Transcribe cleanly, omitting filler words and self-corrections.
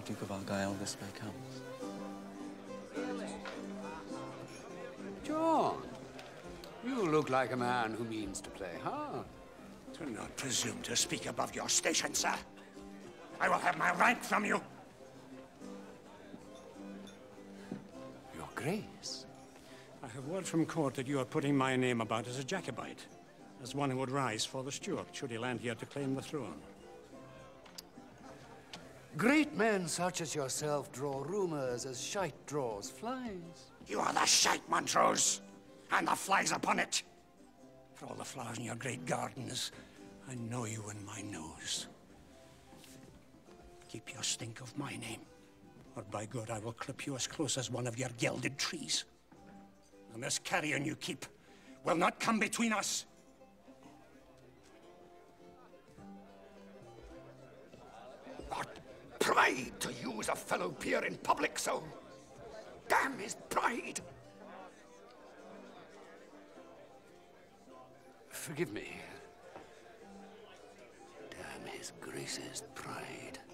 the Duke of Argyll this way comes. John, you look like a man who means to play hard. Do not presume to speak above your station, sir. I will have my rank from you. Your Grace. I have word from court that you are putting my name about as a Jacobite, as one who would rise for the Stuart should he land here to claim the throne. Great men such as yourself draw rumors as shite draws flies. You are the shite, Montrose, and the flies upon it. For all the flowers in your great gardens, I know you in my nose. Keep your stink of my name, or by God, I will clip you as close as one of your gilded trees. And this carrion you keep will not come between us. What pride to use a fellow peer in public so. Damn his pride! Forgive me. Damn his Grace's pride.